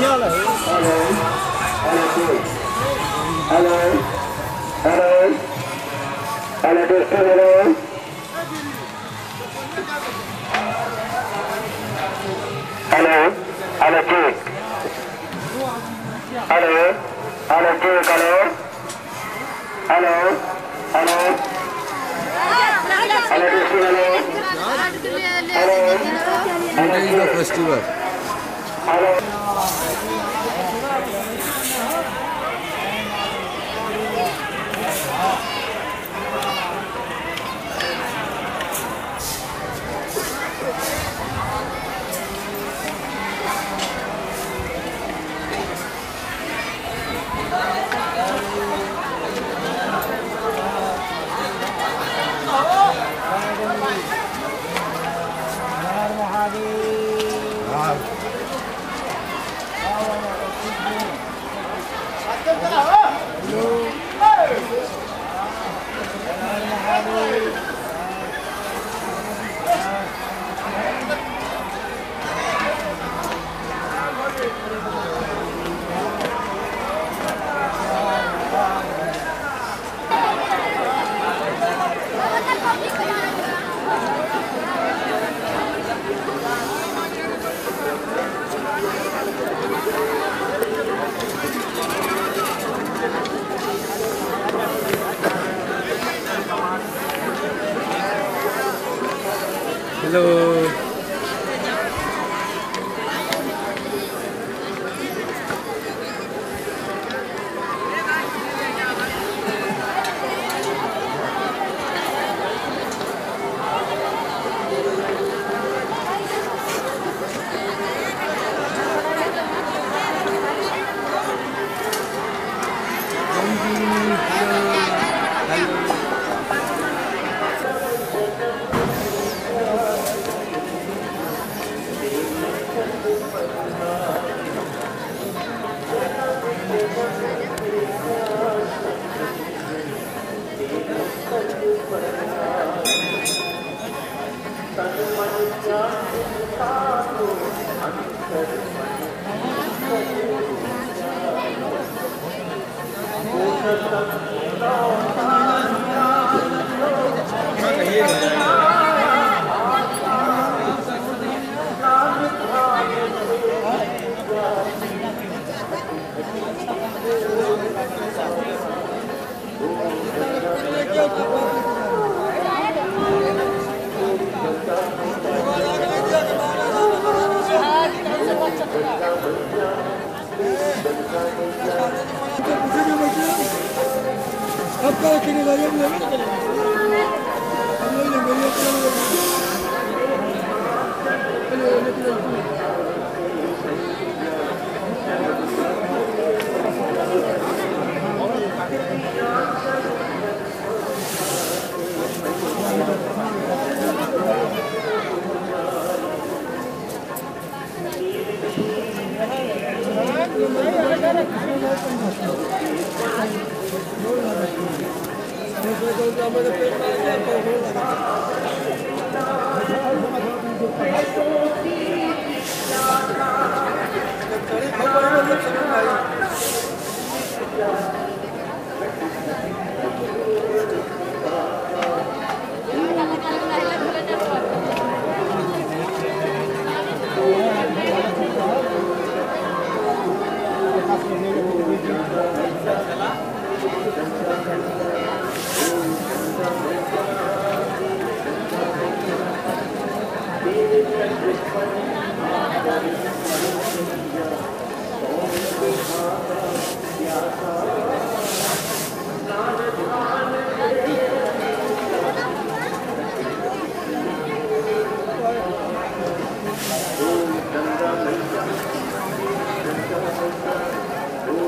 Festival. Hello.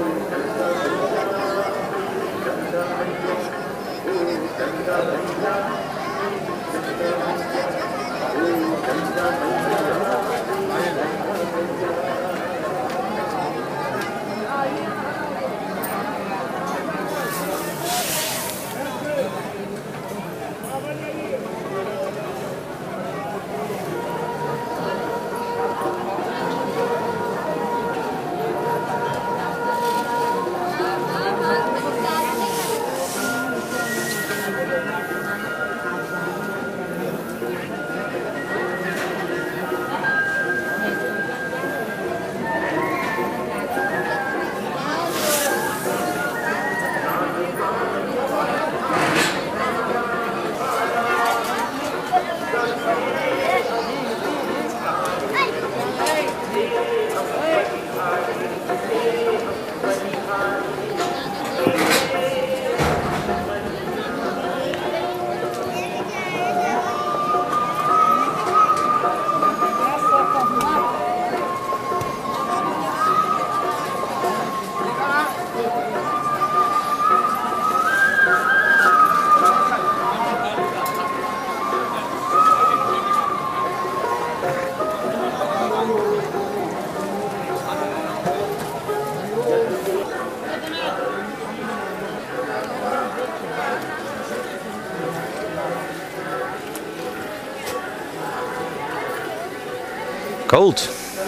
Ganga Cold.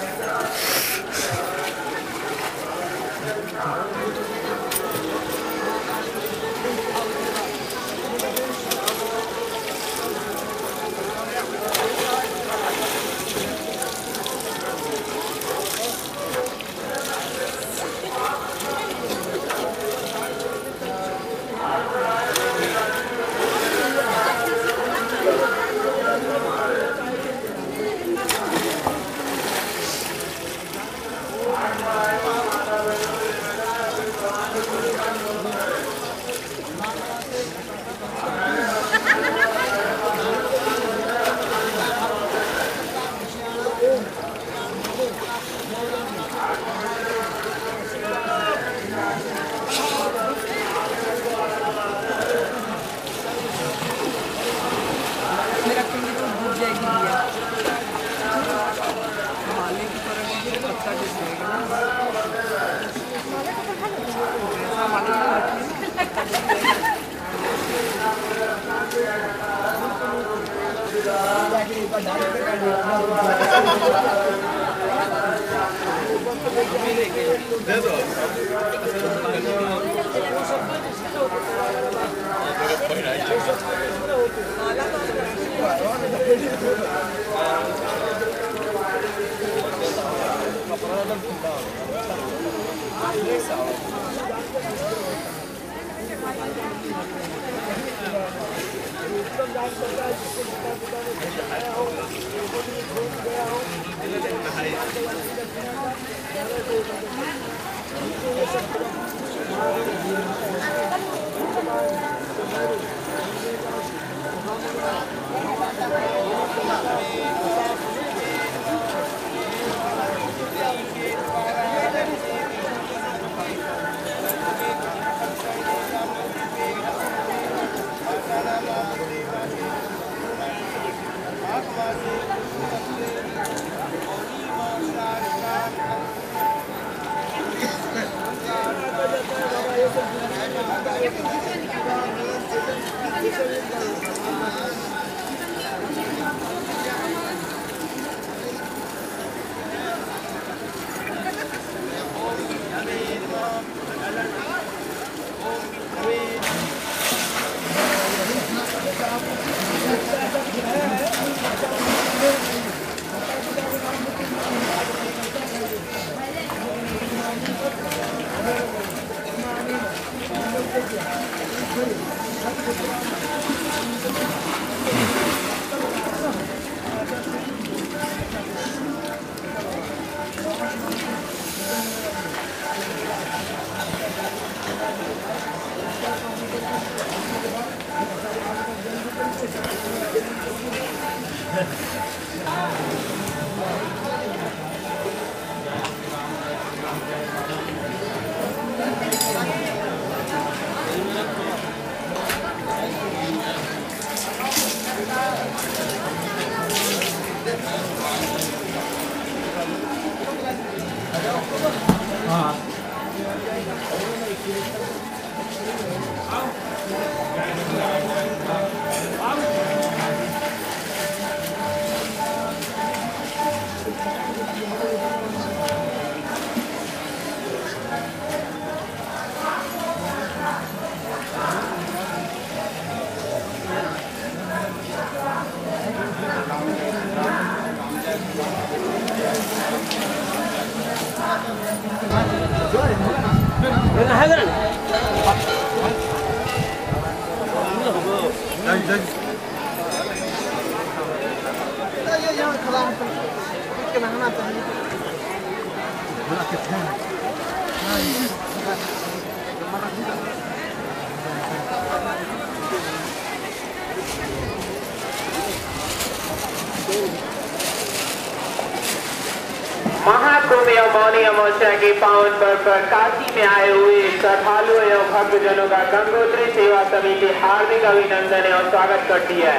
Mahakumbh एवं मौनी अमावस्या के पावन पर्व पर काशी में आए हुए श्रद्धालु एवं भक्तजनों का गंगोत्री सेवा समिति हार्दिक अभिनंदन एवं स्वागत करती है।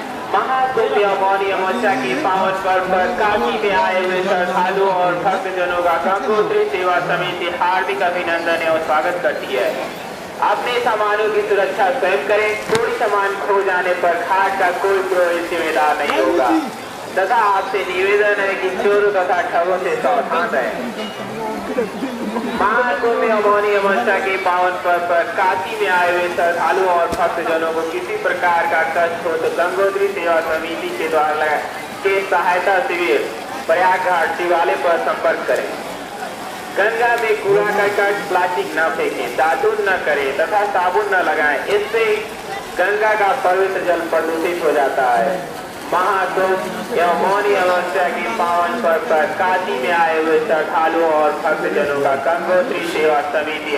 महाकुंभ एवं मौनी अमावस्या के पावन पर्व पर काशी में आए हुए श्रद्धालु और भक्तजनों का गंगोत्री सेवा समिति हार्दिक अभिनंदन एवं स्वागत करती है। अपने सामानों की सुरक्षा स्वयं करें। कोई सामान खो जाने पर घाट का कोई जिम्मेदार नहीं होगा। तथा आपसे निवेदन है कि चोरों तथा ठगों से सावधान रहें। महाकुंभ मौनी अमावस्या के पावन पर्व पर काशी में आए हुए श्रद्धालुओं और भक्तजनों को किसी प्रकार का कष्ट हो तो गंगोत्री सेवा समिति के द्वारा के सहायता शिविर प्रयाग घाट शिवालय पर संपर्क करें। गंगा में कूड़ा करकट प्लास्टिक न फेंकें, दातुन न करें तथा साबुन न लगाएं, इससे गंगा का पवित्र जल प्रदूषित हो जाता है। महाकुंभ एवं मौनी अमावस्या की पावन पर्व पर काशी में आए हुए श्रद्धालुओं और भक्तजनों का गंगोत्री सेवा समिति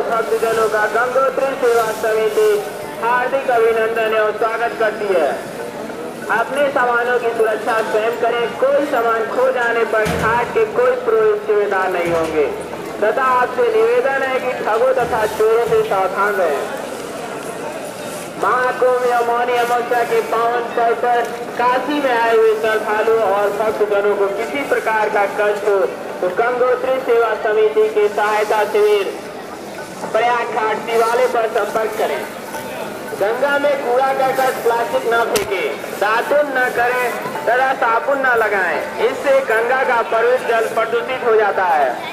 हार्दिक अभिनंदन एवं स्वागत करती है। अपने सामानों की सुरक्षा स्वयं करें। कोई सामान खो जाने पर घाट के कोई पुरोहित जिम्मेदार नहीं होंगे तथा आपसे निवेदन है कि ठगों तथा चोरों से सावधान रहें। महाकुंभ या मौनी अमावस्या के पावन पर्व पर काशी में आए हुए श्रद्धालुओं और भक्तजनों को किसी प्रकार का कष्ट हो तो गंगोत्री सेवा समिति के सहायता शिविर प्रयाग घाट शिवालय पर संपर्क करें। गंगा में कूड़ा करकट प्लास्टिक न फेंके, दातुन न करें तथा साबुन न लगाएं, इससे गंगा का पवित्र जल प्रदूषित हो जाता है।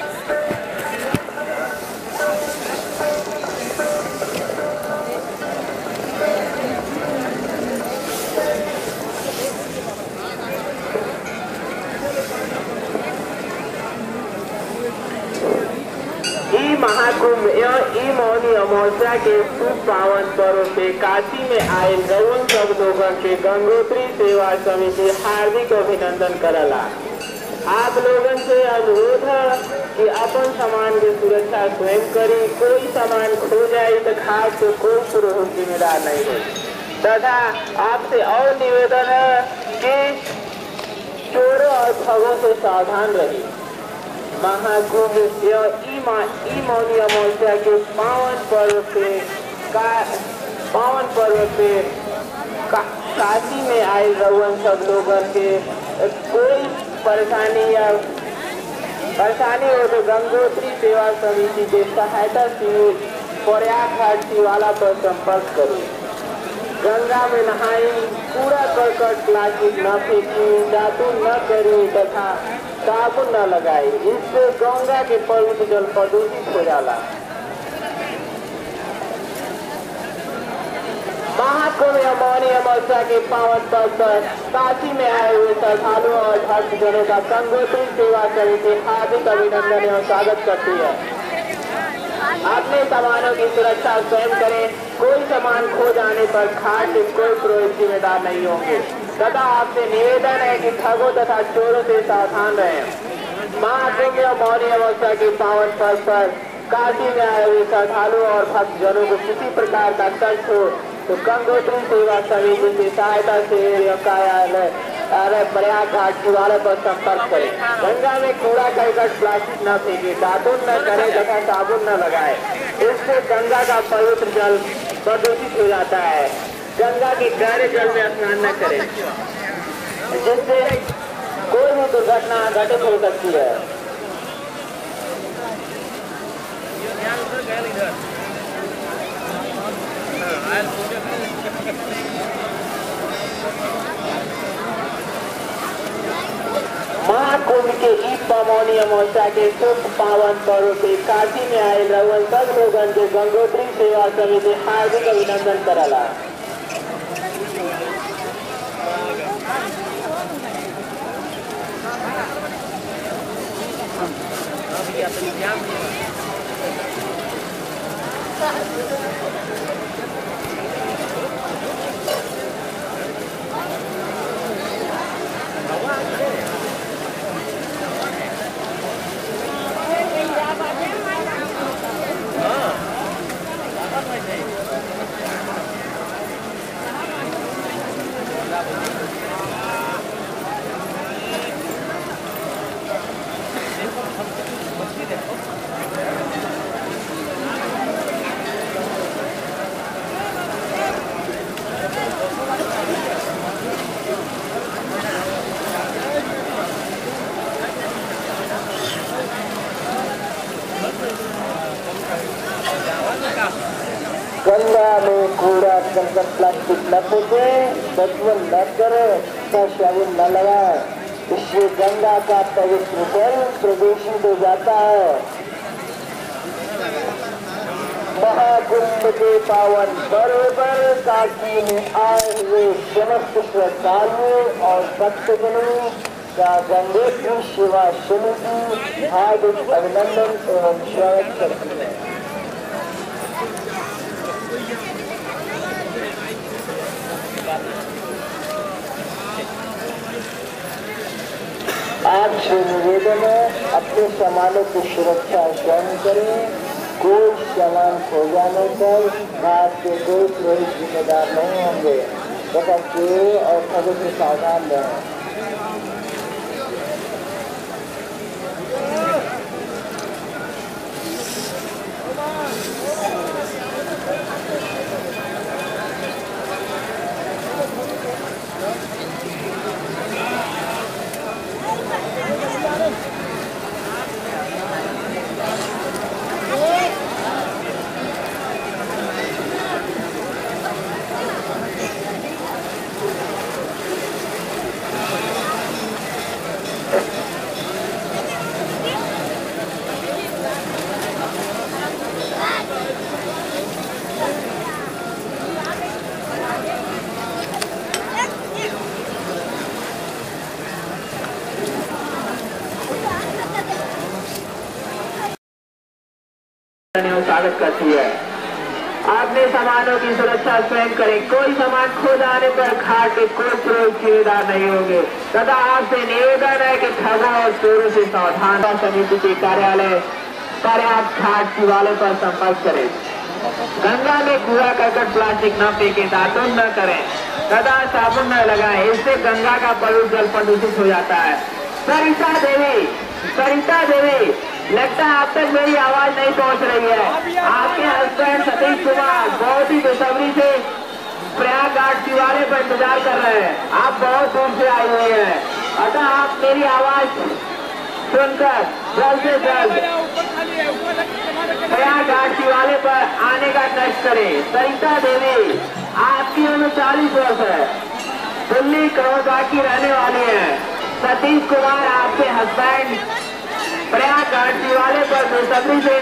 महाकुंभ एवं मौनी अमावस्या के शुभ पावन पर्व पे काशी में आए रउन सब लोगों के गंगोत्री सेवा समिति हार्दिक अभिनंदन करला। आप लोगों से अनुरोध है कि अपन सामान की सुरक्षा स्वयं करी। कोई सामान खो जाए तो घाट से कोई पुरोहित जिम्मेदार नहीं है तथा आपसे और निवेदन है कि चोरों और ठगों से सावधान रहिए। महाकुंभ मौनी अमावस्या के पावन पर्व पे काशी में आए रउन सब लोगों के कोई परेशानी हो तो गंगोत्री सेवा समिति के सहायता शिविर प्रयाग घाट शिवालय पर संपर्क करें। गंगा में नहाई, कूड़ा करकट प्लास्टिक न फेंकी, दातुन न करें तथा साबुन न लगाए, इससे गंगा के पवित्र जल प्रदूषित हो जाला। महाकुंभ मौनी अमावस्या के पावन पर्व पर काशी में आए हुए श्रद्धालुओं और भक्तजनों का गंगोत्री सेवा समिति हार्दिक अभिनंदन एवं स्वागत करती है। अपने सामानों की सुरक्षा स्वयं करें। कोई सामान खो जाने पर घाट से कोई पुरोहित जिम्मेदार नहीं होंगे तथा आपसे निवेदन है कि ठगों तथा चोरों से सावधान रहें। महाकुंभ मौनी अमावस्या के पावन पर्व पर काशी में आए हुए श्रद्धालुओं और भक्तजनों को किसी प्रकार का कष्ट हो तो गंगोत्री सेवा समिति की सहायता से कार्यालय प्रयाग घाट शिवालय पर संपर्क करें। गंगा में कूड़ा करकट प्लास्टिक न फेंके, दातुन न करें तथा साबुन न लगाए, इससे गंगा का पवित्र जल प्रदूषित हो जाता है। गंगा के गहरे जल में स्नान न करें, जिससे कोई भी दुर्घटना घटित हो सकती है। महाकुंभ के मौनी अमावस्या के शुभ पावन पर्व पे काशी में आए रउन सब लोगों के गंगोत्री सेवा समिति हार्दिक अभिनंदन करला। गंगा में कूड़ा करकट प्लास्टिक न फेंके, बचवन न करे का साबुन न लगाए, इससे गंगा का पवित्र जल प्रदूषित हो जाता है। महाकुंभ के पावन पर्व पर काशी में आए हुए समस्त श्रद्धालुओं और भक्तजनों का गंगोत्री सेवा समिति हार्दिक अभिनंदन एवं स्वागत करती है। आपसे निवेदन है, अपने सामानों की सुरक्षा स्वयं करें। कोई सामान खो जाने पर घाट के कोई पुरोहित जिम्मेदार नहीं होंगे तथा चोरों और ठगों से सावधान रहें। स्वागत करती है। अपने सामानों की सुरक्षा स्वयं करें। कोई सामान खो जाने पर घाट के कोई पुरोहित जिम्मेदार नहीं होंगे तथा आपसे निवेदन है कि ठगों और चोरों से सावधान। समिति के कार्यालय घाट शिवालय पर संपर्क करें। गंगा में कूड़ा करकट प्लास्टिक न फेंके, दातुन न करें तथा साबुन न लगाएं, इससे गंगा का पवित्र जल प्रदूषित हो जाता है। सरिता देवी लगता है अब तक मेरी आवाज नहीं पहुंच रही है। आपके हस्बैंड सतीश कुमार बहुत ही बेसब्री से प्रयागराज शिवालय पर इंतजार कर रहे हैं। आप बहुत दूर से आई हुई हैं, अतः आप मेरी आवाज सुनकर जल्द से जल्द प्रयागराज शिवालय पर आने का कष्ट करें। सरिता देवी, आपकी उम्र 40 वर्ष है, दिल्ली करोड़बाग की रहने वाली है। सतीश कुमार आपके हस्बैंड प्रयागराज शिवालय पर बेसब्री से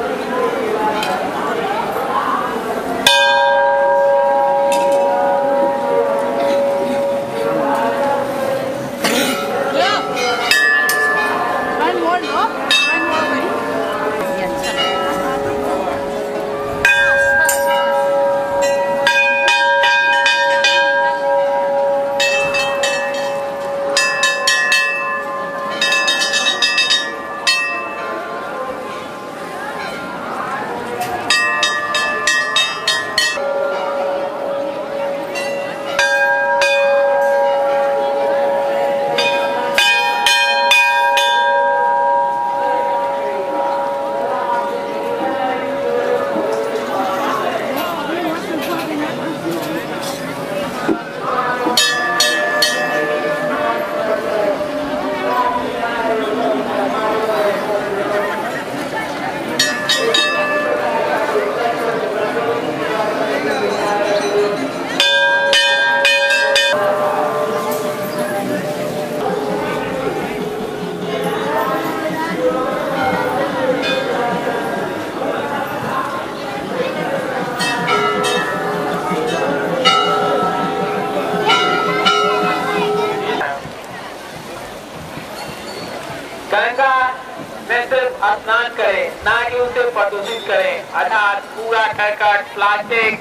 गंगा में सिर्फ स्नान करें, ना कि उसे प्रदूषित करें। अर्थात कूड़ा करकट प्लास्टिक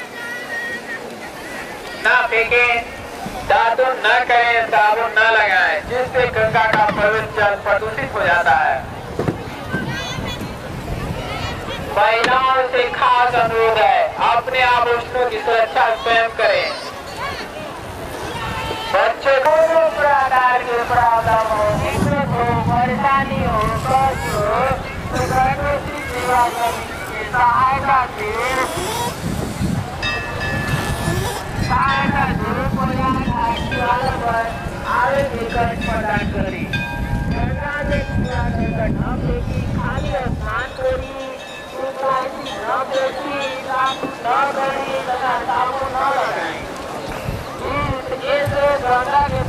न फेंकें, दातुन न करें, साबुन न लगाएं, जिससे गंगा का पवित्र जल प्रदूषित हो जाता है। महिलाओं से खास अनुरोध है, अपने आभूषणों की सुरक्षा स्वयं करें। बच्चों को प्रकार के प्रावधान हो, जिसमें हो परेशानी हो तो गंगोत्री सेवा समिति की सहायता से आवेदन प्रदान करें। गंगा में कूड़ा करकट न फेंकी, खाली स्नान करी, प्लास्टिक न फेंकी, न करी तथा साबुन न लगाएं। इससे गंगा के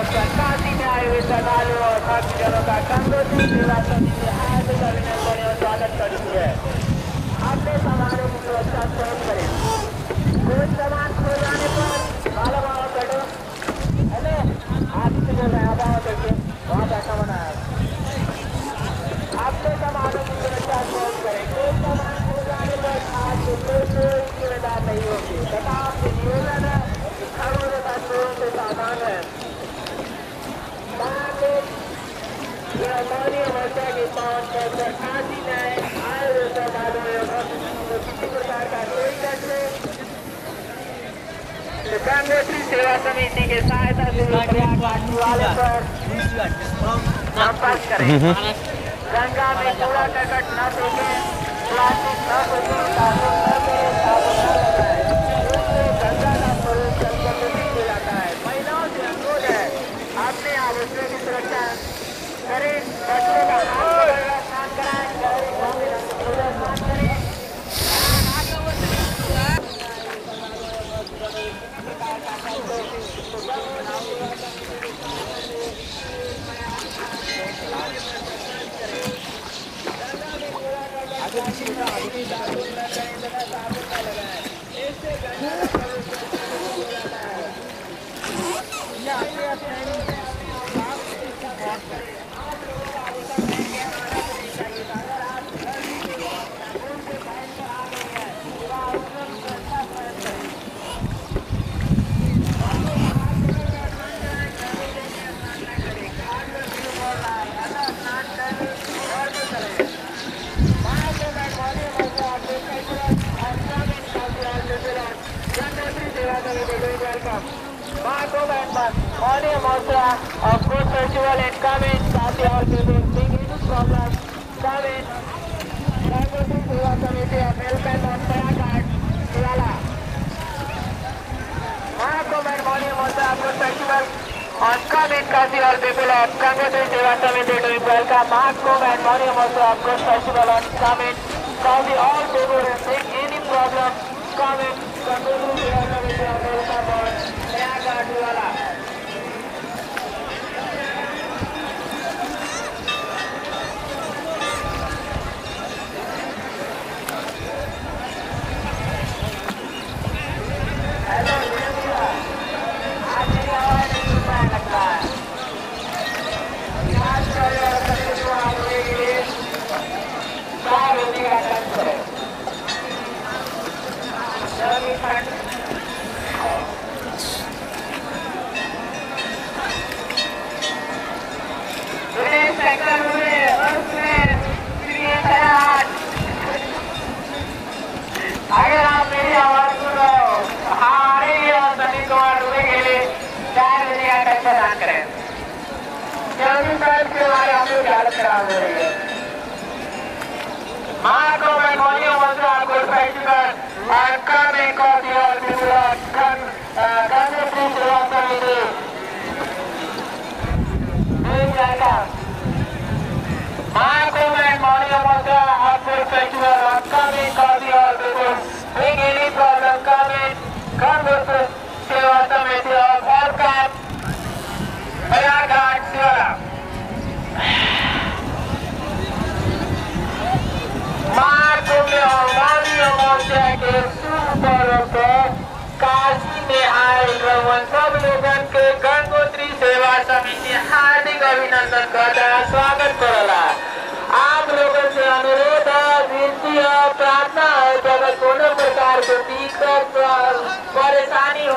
पर काशी में आए हुए श्रद्धालुओं और भक्तजनों का गंगोत्री सेवा समिति हार्दिक अभिनंदन और स्वागत करती है। अपने सामानों की सुरक्षा स्वयं करें। कोई सामान खो जाने पर वाला बैठो, हेलो आपसे बोल रहे हैं, आप आओ देखिए वहाँ बैठा बना है। अपने सामानों की सुरक्षा स्वयं करें। कोई सामान खो जाने पर आपको कोई जिम्मेदार नहीं होगी। तथा आपके नियोजन है घरों तथा चोरों से सावधान है। माननीय मोर्चा के पावन पर काशी में आए हुए श्रद्धालुओं को किसी प्रकार का कोई कष्ट गंगोत्री सेवा समिति के सहायता से प्रयागराज वाले पर संपर्क करें। गंगा में कूड़ा करकट न फेंके, प्लास्टिक न फेंके, साबुन न करें, साबुन न लगाए। गंगा का स्वरूप गंगोत्री कहलाता है। महिलाओं से अनुरोध है अपने आभूषणों की सुरक्षा करें, बच्चों का स्नान कराएं, स्नान करें। Morning, Mosa, of course, festival and come in, Sati all people, bring any problem, come in. Gangotri Seva Samiti of Helpline on Prayagraj, Kerala. Morning, Mosa, of course, festival on come in, Kasi all people of Gangotri Seva Samiti doing welcome. Mahakam and morning, Mosa, of course, festival on come in, Kasi all people, bring any problem, come in. Gangotri Seva Samiti of Helpline on Prayagraj, Kerala. अगर आप मेरी आवाज सुन रहे हो, हमारे सनी कुमार डूबे के लिए 4 बजे का टाइम प्रदान करें, क्योंकि कल के हमारे हम लोग की हालत खराब हो रही है। माँ को मैं बोलियो मंत्र आपको फेस्टिवल और कम एक और दिया गंगोत्री सेवा समिति मिल जाएगा। माँ को मैं बोलियो मंत्र आपको फेस्टिवल और कम एक और दिया bring any problem, come in, Gangotri Seva Samiti of Helpline, Prayagraj, Kerala. माननीय मोर्चा के शुभ पर्व पर काशी में आए सब लोगन के गंगोत्री सेवा समिति हार्दिक अभिनंदन करता है, स्वागत करला। आप लोगों से अनुरोध है, विनती है, प्रार्थना है कि अगर कोनो प्रकार की दिक्कत परेशानी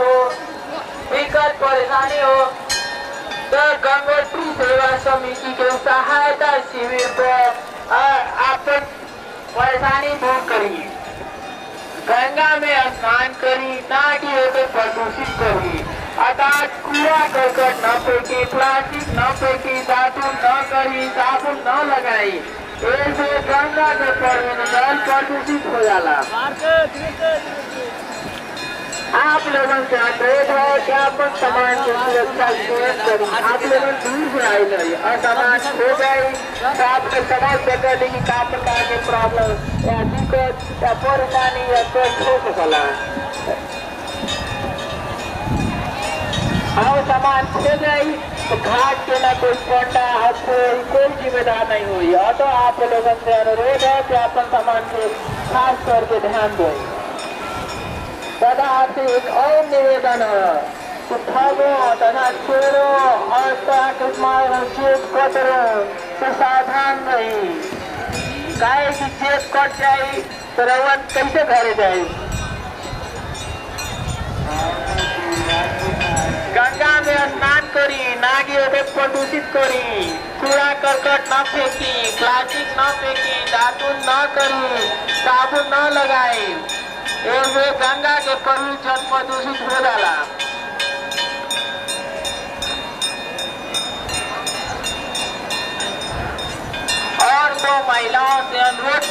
हो तो गंगोत्री सेवा समिति के सहायता शिविर पर आप परेशानी दूर करिए। गंगा में स्नान करी, ना कि उसे प्रदूषित करी, अर्थात कूड़ा करकट न फेंकी, प्लास्टिक न फेंकी, दातुन न करी, साबुन न लगाई, ऐसे गंगा के जल प्रदूषित हो जाला। आप लोगों से अनुरोध है कि आप सामान की सुरक्षा स्वयं करें। आप लोगों दूर से आई नहीं और सामान खो गए तो आपने समझ सके कि क्या प्रकार की प्रॉब्लम या दिक्कत या परेशानी या कष्ट हो सकला। और सामान खो गई तो घाट के ना कोई पंडा कोई जिम्मेदार नहीं हुई। और तो आप लोगों से अनुरोध है कि अपन सामान के खास तौर पे ध्यान दें। दादा आपसे एक और निवेदन है कि ठगो तथा चोरो और जेब कतरो से सावधान रही। गाय की जेब कट जाये तो रवन कैसे घरे जाये। गंगा में स्नान करी, नागी ओके प्रदूषित करी, कूड़ा करकट न फेंकी, प्लास्टिक न फेंकी, दातुन न करी, साबुन न लगाई। एक गंगा के पवित्र जल प्रदूषित हो जाला। और दो महिलाओं से अनुरोध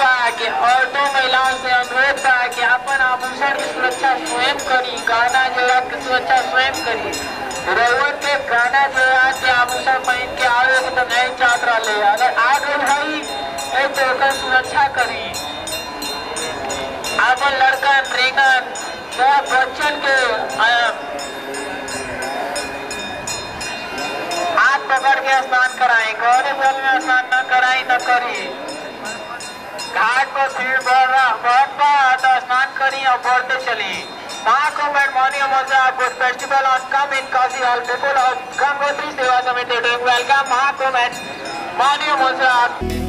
था कि अपन आभूषण की सुरक्षा स्वयं करी, गहना जोड़ा की सुरक्षा स्वयं करी। रउआ के गहना जोड़ा के आभूषण पहन के आवे तो नहीं चाहत रहे। अगर आ गई है तो सुरक्षा करी। अपन लड़कन रेगन बच्चन के हाथ पकड़ के स्नान कराएं। गहरे जल में स्नान न कराई न करी। घाट पर भीड़ बहुत तो स्नान करी और बढ़ते चली। महाकुंभ मॉर्निंग मोर्चा festival on come in Kashi all people of Gangotri Seva Samiti doing welcome Mahakumbh Morning Morsha.